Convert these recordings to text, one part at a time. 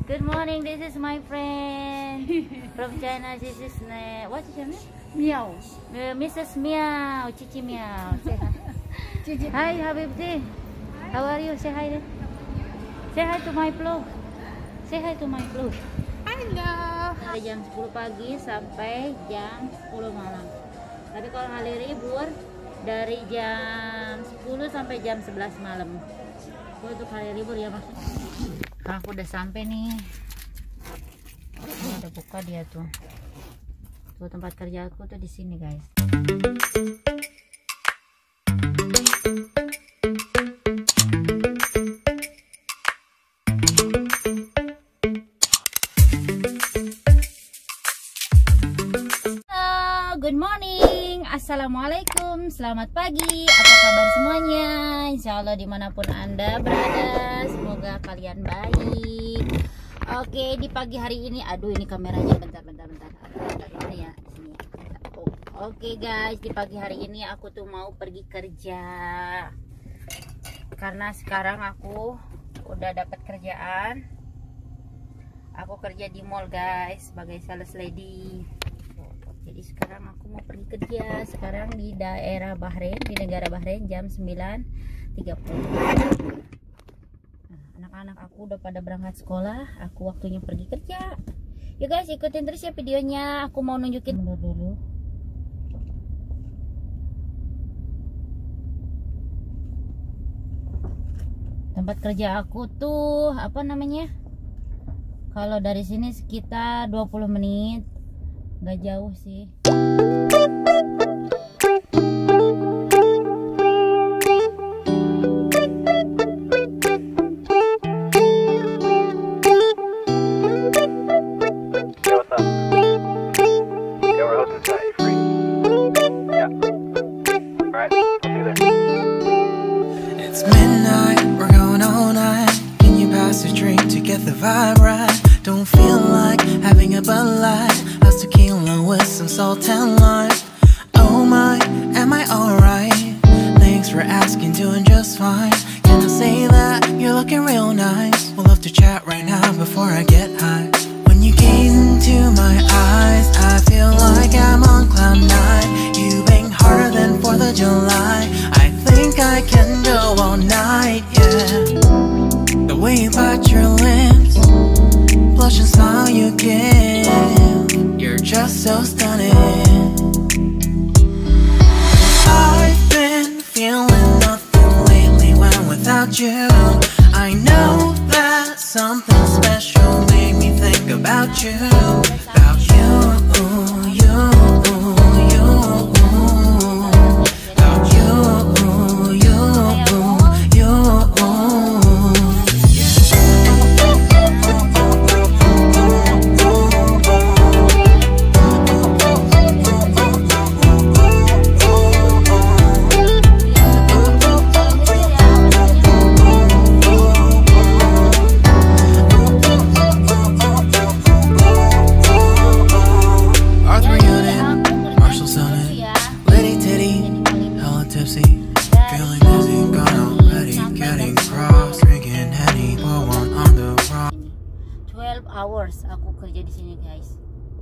Good morning, this is my friend from China. This is what's your name? Meow. Mrs. Meow, Cici Meow. Say hi. Hi, Habibti. How are you? Say hi. Say hi to my vlog. Say hi to my vlog. Halo. Dari jam 10 pagi sampai jam 10 malam. Tapi kalau hari libur dari jam 10 sampai jam 11 malam. Untuk hari libur ya maksudnya. Aku udah sampai nih. Ini udah buka dia tuh. Tuh tempat kerja aku tuh di sini, guys. Good morning, assalamualaikum, selamat pagi, apa kabar semuanya? Insya Allah dimanapun anda berada, semoga kalian baik. Oke, di pagi hari ini, aduh ini kameranya bentar. Ini ya, sini. Oke guys, di pagi hari ini aku tuh mau pergi kerja, karena sekarang aku udah dapat kerjaan. Aku kerja di mall guys, sebagai sales lady. Jadi sekarang aku mau pergi kerja. Sekarang di daerah Bahrain, di negara Bahrain, jam 9.30. Anak-anak aku udah pada berangkat sekolah. Aku waktunya pergi kerja. Yuk guys, ikutin terus ya videonya. Aku mau nunjukin dulu. Tempat kerja aku tuh apa namanya? Kalau dari sini sekitar 20 menit. Gak jauh sih. It's midnight, we're going all night. Can you pass a drink to get the vibe right? Don't feel like having a Bud Light. How's tequila with some salt and lime? Oh my, am I alright? Thanks for asking, doing just fine. Can I say that you're looking real nice? We'll love to chat right now before I get high. When you gaze into my eyes, I feel like I'm on cloud nine. You bang harder than 4th of July. I think I can go all night, yeah. The way you bite your lips, blush and smile you give, you're just so stunning. I've been feeling nothing lately when without you. I know that something special made me think about you. About you, you, you. About you, you, you. Tipsy, feeling dizzy, gone already, getting cross, drinking Henny, pour one on the rock. 12 hours aku kerja di sini guys.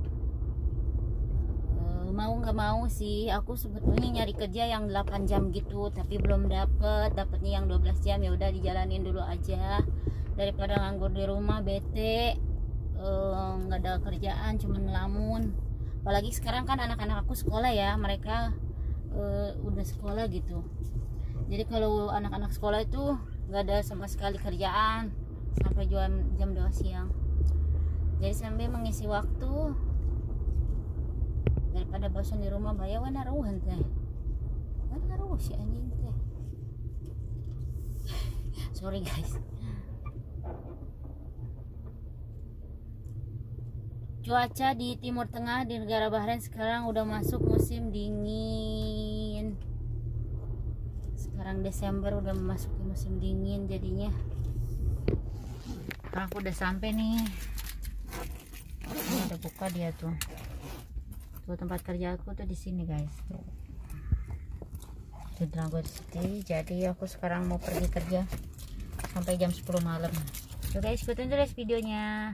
Mau nggak mau sih, aku sebetulnya nyari kerja yang 8 jam gitu, tapi belum dapetnya yang 12 jam. Ya udah dijalanin dulu aja daripada nganggur di rumah bete, nggak ada kerjaan, cuman ngelamun. Apalagi sekarang kan anak-anak aku sekolah ya, mereka udah sekolah gitu. Jadi kalau anak-anak sekolah itu nggak ada sama sekali kerjaan sampai jam 2 siang. Jadi sambil mengisi waktu daripada bosan di rumah, bayawan naruhan teh. Naruh si anjing teh. Sorry guys. Cuaca di Timur Tengah di negara Bahrain sekarang udah masuk musim dingin. Sekarang Desember udah memasuki musim dingin jadinya. Aku udah sampai nih. Ini udah buka dia tuh. Tuh tempat kerja aku tuh di sini guys. Di Dragon City. Jadi aku sekarang mau pergi kerja sampai jam 10 malam. Tuh guys, ikutin terus videonya.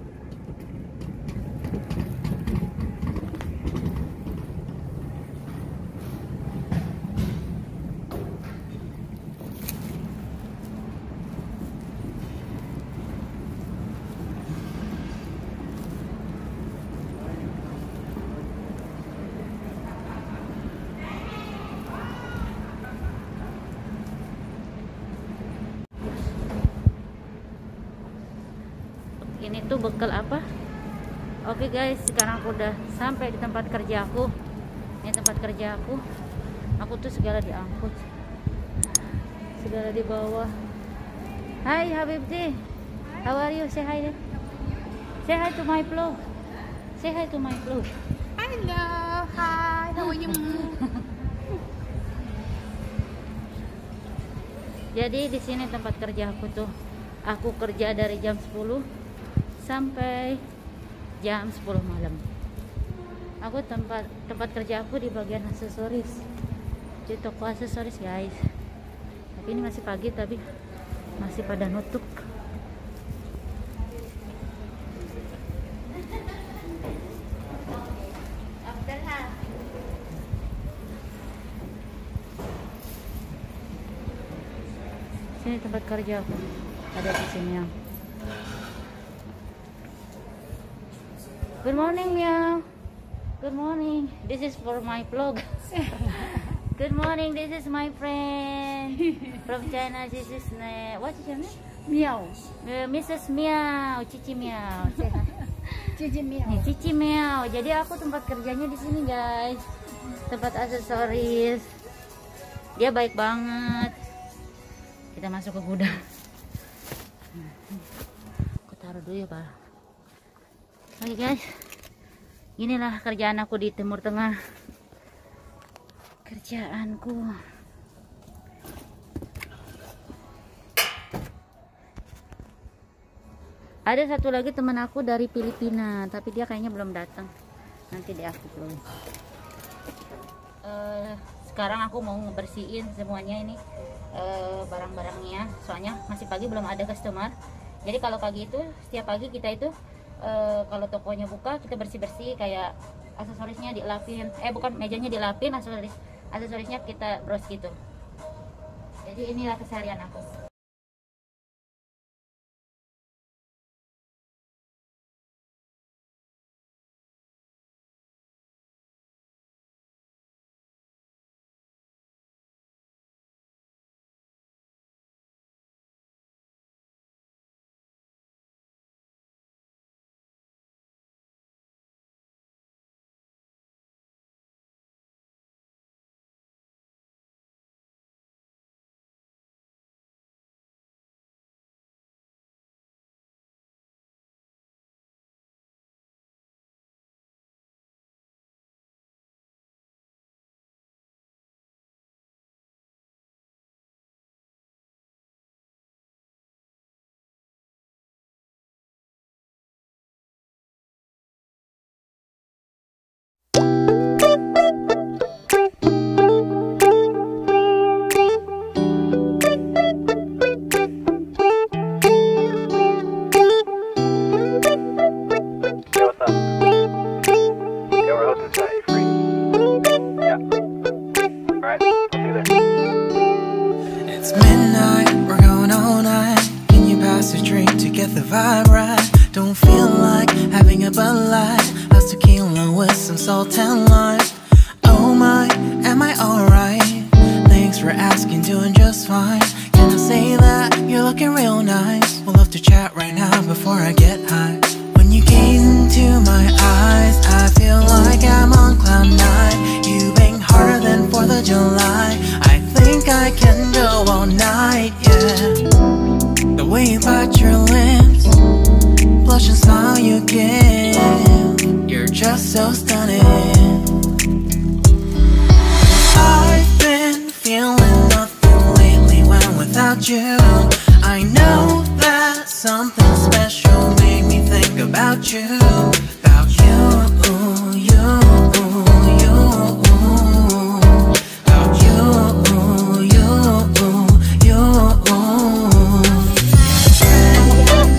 Ini tuh bekal apa? Oke guys, sekarang aku udah sampai di tempat kerja aku. Ini tempat kerja aku. Aku tuh segala diangkut, segala di bawah. Hai Habibti, how are you? Say hi. Say hi to my vlog. Say hi to my vlog. Hello, hi, how are you? Jadi di sini tempat kerja aku tuh. Aku kerja dari jam 10 sampai jam 10 malam. Aku tempat kerja aku di bagian aksesoris, di toko aksesoris guys. Tapi ini masih pagi tapi masih pada nutup. Sini tempat kerja aku, ada di sini ya. Good morning, Meow. Good morning. This is for my vlog. Good morning. This is my friend from China. This is what's your name? Meow. Mrs. Meow, Cici Meow. Cici Meow. Nih, Cici Meow. Jadi aku tempat kerjanya di sini, guys. Tempat aksesoris. Dia baik banget. Kita masuk ke gudang. Aku taruh dulu ya, Pak. Oke guys, inilah kerjaan aku di Timur Tengah. Kerjaanku. Ada satu lagi teman aku dari Filipina, tapi dia kayaknya belum datang. Nanti di aku dulu. Sekarang aku mau ngebersihin semuanya ini barang-barangnya. Soalnya masih pagi belum ada customer. Jadi kalau pagi itu setiap pagi kita itu kalau tokonya buka kita bersih-bersih, kayak aksesorisnya dilapin, bukan, mejanya dilapin, aksesorisnya kita bros gitu. Jadi inilah keseharian aku. It's midnight, we're going all night. Can you pass a drink to get the vibe right? Don't feel like having a Bud Light. How's tequila with some salt and lime? Oh my, am I alright? Thanks for asking, doing just fine. Can I say that you're looking real nice? We'll have to chat right now before I get high. When you gaze into my eyes, I feel like I'm on cloud nine. You bang harder than 4th of July. I think I can go all night, yeah. The way you bite your lips, blush and smile you give, you're just so stunning. I've been feeling nothing lately when without you. I know that something special made me think about you. About you, you, you. About you, you, you.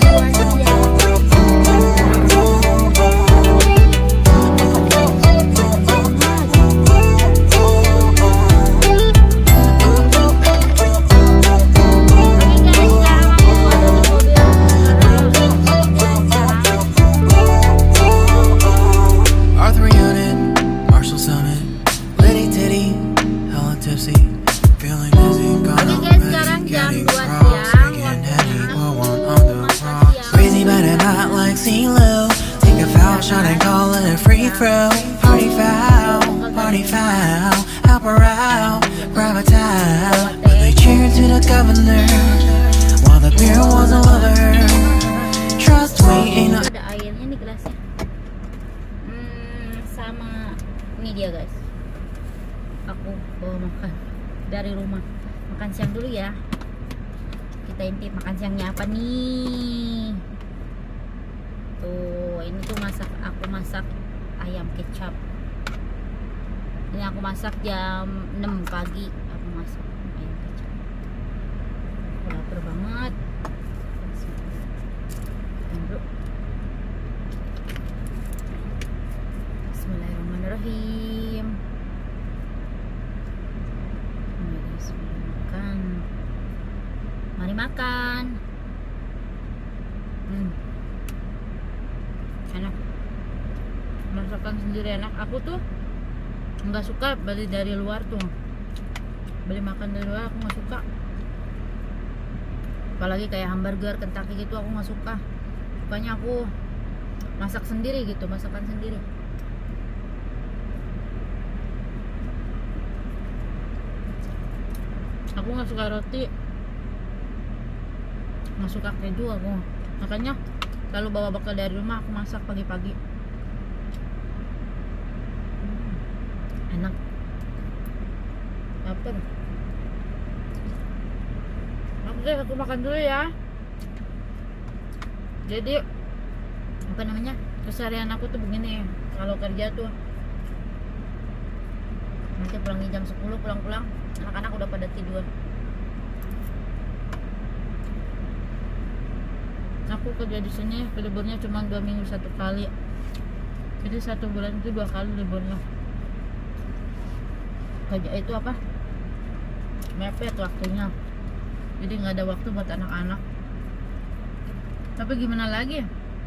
better not like CeeLo. Take a foul shot and call it a free throw. Party foul, help her out, grab a towel. But they cheered to the governor while the beer was all over her. Trust me, ain't no. Ada airnya nih gelasnya. Sama ini dia guys. Aku bawa makan dari rumah. Makan siang dulu ya. Kita intip makan siangnya apa nih? Tuh, ini tuh aku masak ayam kecap. Ini aku masak jam 6 pagi. Aku masak ayam kecap. Aku lapar banget. Bismillahirrahmanirrahim. Mari makan. Enak. Masakan sendiri enak. Aku tuh nggak suka beli dari luar tuh. Beli makan dari luar aku nggak suka. Apalagi kayak hamburger, Kentucky gitu aku nggak suka. Sukanya aku masak sendiri gitu, masakan sendiri. Aku nggak suka roti, nggak suka keju aku. Makanya selalu bawa bekal dari rumah, aku masak pagi-pagi. Enak. Lapar. Aku makan dulu ya. Jadi apa namanya, keseharian aku tuh begini. Kalau kerja tuh nanti pulangnya jam 10, pulang-pulang anak-anak udah pada tidur. Aku kerja di sini liburnya cuma 2 minggu 1 kali. Jadi 1 bulan itu 2 kali liburnya. Kerja itu apa? Mepet waktunya. Jadi nggak ada waktu buat anak-anak. Tapi gimana lagi?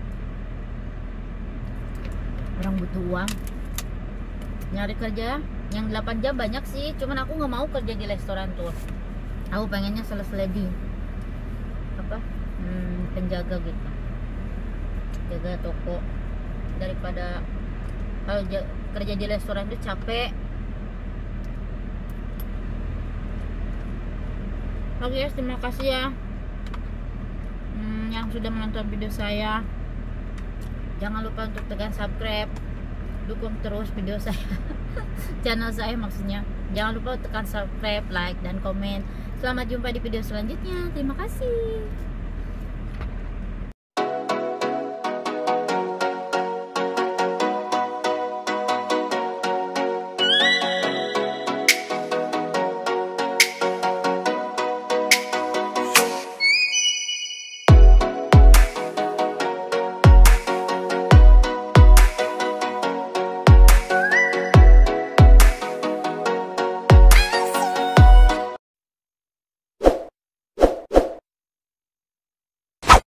Orang butuh uang. Nyari kerja yang 8 jam banyak sih, cuman aku nggak mau kerja di restoran tuh. Aku pengennya selesai di apa? Penjaga gitu, jaga toko, daripada kalau kerja di restoran itu capek. Oke guys, terima kasih ya yang sudah menonton video saya. Jangan lupa untuk tekan subscribe, dukung terus video saya channel saya maksudnya. Jangan lupa tekan subscribe, like, dan komen. Selamat jumpa di video selanjutnya. Terima kasih.